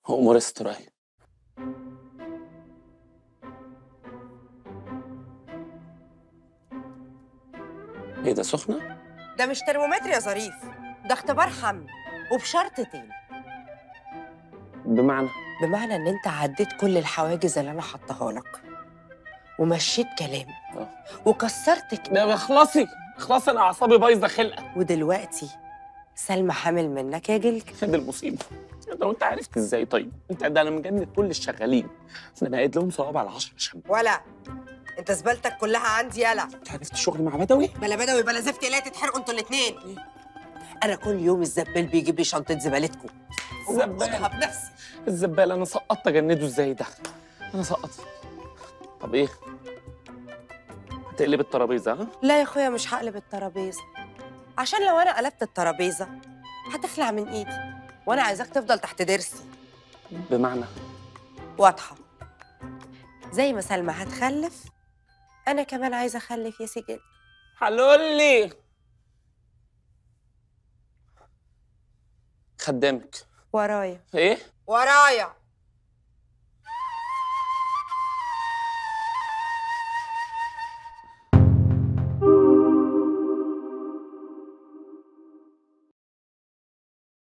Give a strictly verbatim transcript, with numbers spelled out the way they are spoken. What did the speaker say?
امور استرائي. ايه ده سخنه؟ ده مش ترمومتر يا ظريف، ده اختبار حمل وبشرطتين. بمعنى؟ بمعنى ان انت عديت كل الحواجز اللي انا حطاها لك ومشيت كلامي اه وكسرت ك... ده اخلصي اخلصي، انا اعصابي بايظه خلقه. ودلوقتي سلمى حامل منك يا جلجل. دي المصيبه. لو انت عرفت ازاي؟ طيب انت ده انا مجند كل الشغالين، انا قايد لهم صواب على عشرة شم. ولا انت زبالتك كلها عندي. يلا انت عرفت الشغل مع بدوي؟ بلا بدوي بلا زفت، لا تتحرقوا انتوا الاثنين. انا كل يوم الزبال بيجيب لي شنطه زبالتكم الزبال بنفسي. الزبال انا سقطت اجنده ازاي ده؟ انا سقطت. طب ايه؟ هتقلب الترابيزه؟ ها؟ لا يا اخويا مش هقلب الترابيزه، عشان لو انا قلبت الترابيزه هتخلع من ايدي، وانا عايزاك تفضل تحت ضرسي. بمعنى؟ واضحه، زي ما سلمى هتخلف انا كمان عايزه اخلف يا سجل. حلولي خدامك ورايا. ايه؟ ورايا.